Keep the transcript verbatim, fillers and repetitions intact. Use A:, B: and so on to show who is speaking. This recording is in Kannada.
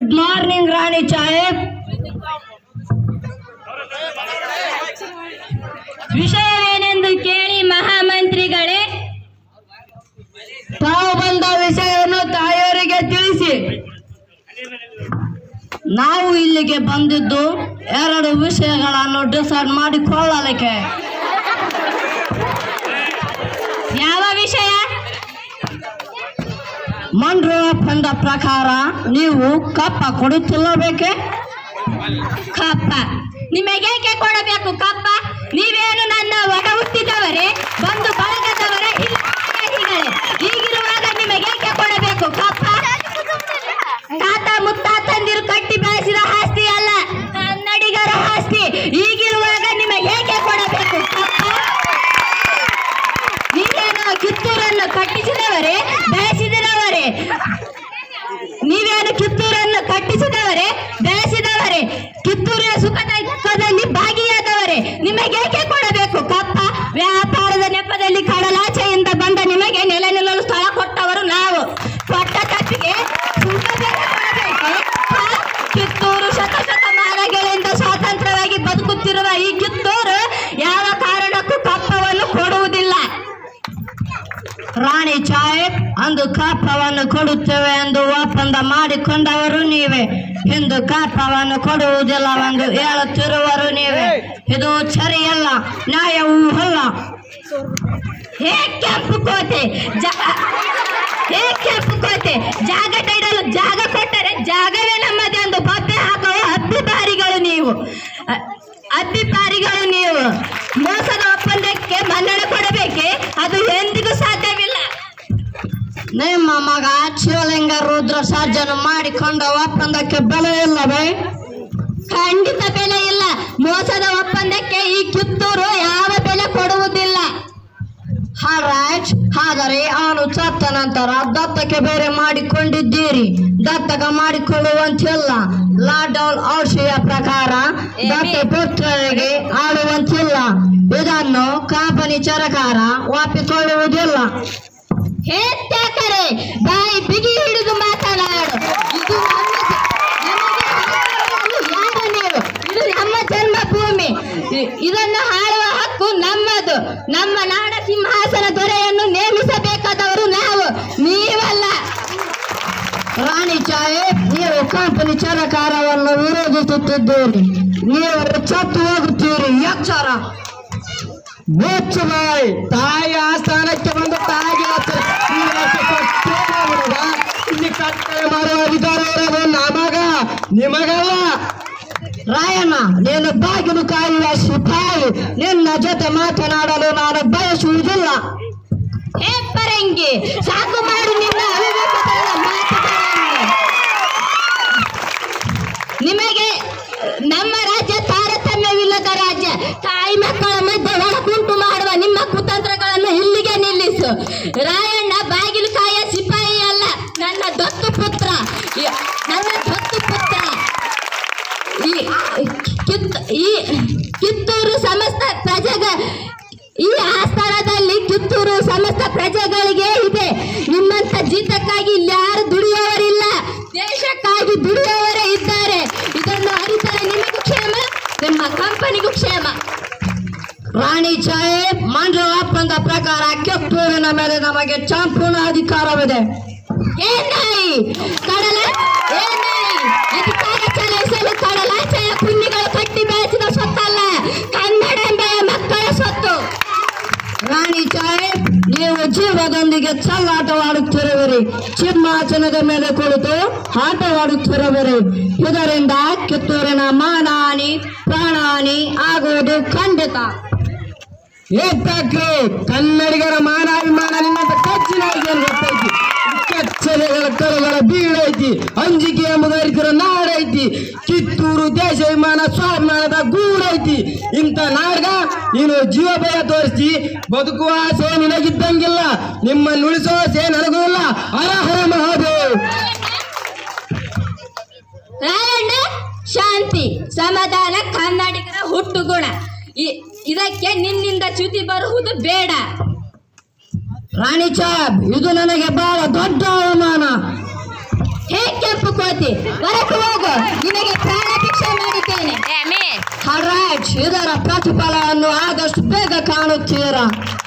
A: ಗುಡ್ ಮಾರ್ನಿಂಗ್ ರಾಣಿ ಸಾಹೇಬ್.
B: ವಿಷಯವೇನೆಂದು ಕೇಳಿ ಮಹಾಮಂತ್ರಿಗಳೇ.
A: ತಾವು ಬಂದ ವಿಷಯವನ್ನು ತಾಯಿಯವರಿಗೆ ತಿಳಿಸಿ. ನಾವು ಇಲ್ಲಿಗೆ ಬಂದಿದ್ದು ಎರಡು ವಿಷಯಗಳನ್ನು ಡಿಸೈಡ್ ಮಾಡಿಕೊಳ್ಳಲಿಕ್ಕೆ.
B: ಯಾವ ವಿಷಯ?
A: ಮಂಡ್ರ ಬಂದ ಪ್ರಕಾರ ನೀವು ಕಪ್ಪ ಕೊಡುತ್ತಿಲ್ಲಬೇಕೆ?
B: ಕಪ್ಪ ನಿಮಗೇಕೆ ಕೊಡಬೇಕು ಕಪ್ಪ? ನೀವೇನು ನನ್ನ ಒಡ ಹುಟ್ಟಿದವರೇ, ಬಂಧು ಬಳಗದವರೇ, ಹೀಗಳೇ. ಹೀಗಿರುವಾಗ ನಿಮಗೇಕೆ ಕೊಡಬೇಕು ಕಪ್ಪ? ತಾತ ಮುತ್ತಾತಂದಿರು ಕಟ್ಟಿ ಬೆಳೆಸಿದ ಆಸ್ತಿ ಅಲ್ಲ, ಕನ್ನಡಿಗರ ಆಸ್ತಿ. ಹೀಗಿರುವಾಗ ನಿಮಗೇಕೆ ಕೊಡಬೇಕು ಕಪ್ಪ? ನೀವೇನು ಕಿತ್ತೂರನ್ನು ಕಟ್ಟಿಸಿದವರೇ, ಬೆಳೆಸಿದವರೇ? ನೀವೇನು ಕಿತ್ತೂರನ್ನು ಕಟ್ಟಿಸಿದವರೇ, ಬೆಳೆಸಿದವರೇ? ಕಿತ್ತೂರಿನ ಸುಖದ ದುಃಖದಲ್ಲಿ ಭಾಗಿಯಾದವರೇ? ನಿಮಗೇಕೆ ಕೊಡಬೇಕು ಕಪ್ಪ? ವ್ಯಾಪಾರದ ನೆಪದಲ್ಲಿ ಕಡಲಾಚೆಯಿಂದ ಬಂದ ನಿಮಗೆ ನೆಲೆ ನಿಲ್ಲಲು ಸ್ಥಳ ಕೊಟ್ಟವರು ನಾವು. ಕೊಟ್ಟ ತಪ್ಪಿಗೆ ಸುಂಕ ಬೇರೆ ಕೊಡಬೇಕು? ಕಿತ್ತೂರು ಶತಶತಮಾನಗಳಿಂದ ಸ್ವಾತಂತ್ರ್ಯವಾಗಿ ಬದುಕುತ್ತಿರುವ ಈ ಕಿತ್ತೂರು ಯಾವ ಕಾರಣಕ್ಕೂ ಕಪ್ಪವನ್ನು ಕೊಡುವುದಿಲ್ಲ.
A: ರಾಣಿ ಸಾಹೇಬ್, ಅಂದು ಕಪ್ಪವನ್ನು ಕೊಡುತ್ತೇವೆ ಎಂದು ಒಪ್ಪಂದ ಮಾಡಿಕೊಂಡವರು ನೀವೇ. ಇಂದು ಕಪ್ಪವನ್ನು ಕೊಡುವುದಿಲ್ಲವೆಂದು ಹೇಳುತ್ತಿರುವರು ನೀವೇ. ಇದು ಸರಿಯಲ್ಲ, ನ್ಯಾಯವೂ ಅಲ್ಲ.
B: ಹೇ ಕೆಂಪು ಕೋಟೆ, ಹೇ ಕೆಂಪು ಕೋಟೆ, ಜಾಗ ಇಡಲು ಜಾಗ ಕೊಟ್ಟರೆ ಜಾಗವೇ ನಮ್ಮದೆಂದು ಬಬ್ಬೆ ಹಾಕುವ ಅಬ್ಬಿಪಾರಿಗಳು ನೀವು. ಅಬ್ಬಿಪಾರಿಗಳು ನೀವು. ಮೋಸದ ಒಪ್ಪಂದಕ್ಕೆ ಮನ್ನಣೆ ಕೊಡಬೇಕೆ? ಅದು ಎಂದಿಗೂ ಸಾಧ್ಯವಿಲ್ಲ.
A: ನಿಮ್ಮ ಮಗ ಶಿವಲಿಂಗ ರುದ್ರ ಸರ್ಜನ ಮಾಡಿಕೊಂಡ ಒಪ್ಪಂದಕ್ಕೆ ಬೆಲೆ ಇಲ್ಲವೇ?
B: ಖಂಡಿತ ಬೆಲೆ ಇಲ್ಲ. ಮೋಸದ ಒಪ್ಪಂದಕ್ಕೆ ಈ ಕಿತ್ತೂರು ಯಾವ ಬೆಲೆ ಕೊಡುವುದಿಲ್ಲ.
A: ಹಾರೈಟ್. ಆದರೆ ಅವನು ಸತ್ತ ನಂತರ ದತ್ತಕ್ಕೆ ಬೇರೆ ಮಾಡಿಕೊಂಡಿದ್ದೀರಿ. ದತ್ತಕ ಮಾಡಿಕೊಳ್ಳುವಂತಿಲ್ಲ. ಲಾಕ್ಡೌನ್ ಔಷಧಿಯ ಪ್ರಕಾರ ದತ್ತ ಪುತ್ರರಿಗೆ ಆಡುವಂತಿಲ್ಲ. ಇದನ್ನು ಕಂಪನಿ ಸರ್ಕಾರ ಒಪ್ಪಿಕೊಳ್ಳುವುದಿಲ್ಲ.
B: ಹೇ ತ್ಯಾಕರೆ, ಬಾಯಿ ಬಿಗಿ ಹಿಡಿದು ಮಾತನಾಡು. ಇದು ಯಾರು ನೀವು? ಇದು ನಮ್ಮ ಜನ್ಮಭೂಮಿ. ಇದನ್ನು ಆಳುವ ಹಕ್ಕು ನಮ್ಮದು. ನಮ್ಮ ನಾಡ ಸಿಂಹಾಸನ ದೊರೆಯನ್ನು ನೇಮಿಸಬೇಕಾದವರು ನಾವು, ನೀವಲ್ಲ.
A: ರಾಣಿ ಸಾಹೇಬ್, ನೀವು ಕಂಪನಿ ಸರ್ಕಾರವನ್ನು ವಿರೋಧಿಸುತ್ತಿದ್ದೀರಿ. ನೀವು ಚತ್ತು ಹೋಗುತ್ತೀರಿ. ಎಚ್ಚರ.
C: ಬಾಯ್ ತಾಯಿ ಆಸ್ಥಾನಕ್ಕೆ ಬಂದು ತಾಯಿಗೆ ಇಲ್ಲಿ ಕಟ್ಟಳೆ ಮಾಡುವ ಅಧಿಕಾರ ಇರೋದು ನಮಗ, ನಿಮಗಲ್ಲ.
A: ರಾಯಣ್ಣ, ನೀನು ಬಾಗಿಲು ಕಾಯುವ ಸಿಪಾಯಿ. ನಿನ್ನ ಜೊತೆ ಮಾತನಾಡಲು ನಾನು ಬಯಸುವುದಿಲ್ಲ.
B: ಹೇ ಪರಂಗಿ, ಸಾಕು ಮಾಡಿ ನಿನ್ನ ಅವಿವೇಕದ ಮಾತುಗಳನ್ನು. ನಿಮಗೆ ನಮ್ಮ ರಾಜ್ಯ ತಾರತಮ್ಯವಿಲ್ಲದ ರಾಜ್ಯ. ತಾಯಿ ಮಕ್ಕಳ ಮಧ್ಯೆ ಒಳಕುಂಟು ಮಾಡುವ ನಿಮ್ಮ ಕುತಂತ್ರಗಳನ್ನು ಇಲ್ಲಿಗೆ ನಿಲ್ಲಿಸು. ರಾಯಣ್ಣ ಬಾಗಿಲು ಕಾಯ ಸಿಪಾಯಿ ಅಲ್ಲ, ನನ್ನ ದತ್ತು ಪುತ್ರ. ನನ್ನ ದತ್ತು ಪುತ್ರ. ಈ ಕಿತ್ತೂರು ಸಮಸ್ತ ಪ್ರಜೆಗ ಈ ಆಸ್ಥಾನದಲ್ಲಿ ಕಿತ್ತೂರು ಸಮಸ್ತ ಪ್ರಜೆಗಳಿಗೆ ಇದೆ. ನಿಮ್ಮಂತ ಜೀತಕ್ಕಾಗಿ ಇಲ್ಲಿ ಯಾರು ದುಡಿಯುವವರಿಲ್ಲ, ದೇಶಕ್ಕಾಗಿ ದುಡಿಯುವವರೇ ಇದ್ದಾರೆ. ಇದನ್ನು ಅರಿತರೆ ನಿಮಗೂ ಕ್ಷೇಮ, ನಿಮ್ಮ ಕಂಪನಿಗೂ ಕ್ಷೇಮ.
A: ರಾಣಿ ಸಾಹೇಬ್, ಮಂಡ್ರ ಒಪ್ಪಂದ ಪ್ರಕಾರ ಕಿತ್ತೂರಿನ ಮೇಲೆ ನಮಗೆ ಸಂಪೂರ್ಣ ಅಧಿಕಾರವಿದೆ.
B: ಏನಾಯಿ ಕಡಲ ಏನಾಯಿ ಅಧಿಕಾರ ಚಲಾಯಿಸಲು ಕಡಲಾಚೆಯ ಪುಣ್ಯಗಳು ಕಟ್ಟಿ ಬೆಳೆಸಿದ ಸ್ವತ್ತಲ್ಲ, ಕನ್ನಡ ಎಂಬೆಯ ಮಕ್ಕಳ ಸ್ವತ್ತು.
A: ರಾಣಿ ಸಾಹೇಬ್, ನೀವು ಜೀವದೊಂದಿಗೆ ಚೆಲ್ಲಾಟವಾಡುತ್ತಿರುವಿರಿ. ಸಿಂಹಾಸನದ ಮೇಲೆ ಕುಳಿತು ಆಟವಾಡುತ್ತಿರುವಿರಿ. ಇದರಿಂದ ಕಿತ್ತೂರಿನ ಮಾನಹಾನಿ, ಪ್ರಾಣಹಾನಿ ಆಗುವುದು ಖಂಡಿತ.
C: ಏತಕ್ಕೆ ಕನ್ನಡಿಗರ ಮಾನಾಭಿಮಾನ ನಿಮ್ಮಂತ ಕಚ್ಚಿನಾಗಿ ಗೊತ್ತೈತಿ. ಕಚ್ಚಲೆಗಳ ಕರುಗಳ ಬೀಳೈತಿ. ಅಂಜಿಕೆ ಎಂಬುದು ಅರಿತಿರೋ ನಾಡೈತಿ. ಕಿತ್ತೂರು ದೇಶಾಭಿಮಾನ ಸ್ವಾಭಿಮಾನದ ಗೂಡೈತಿ. ಇಂಥ ನಾಡ್ಗ ನೀನು ಜೀವ ಭಯ ತೋರಿಸಿ ಬದುಕುವ ಆಸೆ ನಿನಗಿದ್ದಂಗಿಲ್ಲ. ನಿಮ್ಮನ್ನು ಉಳಿಸುವ ಆಸೆ ನನಗೂ ಇಲ್ಲ. ಹರ ಹರ ಮಹಾದೇವ್.
B: ರಾಯಣ್ಣ, ಶಾಂತಿ ಸಮಾಧಾನ ಕನ್ನಡಿಗರ ಹುಟ್ಟು ಗುಣ. ಇದಕ್ಕೆ ನಿನ್ನಿಂದ ಚ್ಯುತಿ ಬರುವುದು ಬೇಡ.
A: ರಾಣಿ ಸಾಹೇಬ್, ಇದು ನನಗೆ ಬಹಳ ದೊಡ್ಡ ಅವಮಾನ.
B: ಹೇ ಕೆಂಪು ಕೋತಿ, ಹೊರಟು
A: ರೈಟ್ ಇದರ ಪ್ರತಿಫಲವನ್ನು ಆದಷ್ಟು ಬೇಗ ಕಾಣುತ್ತೀರಾ.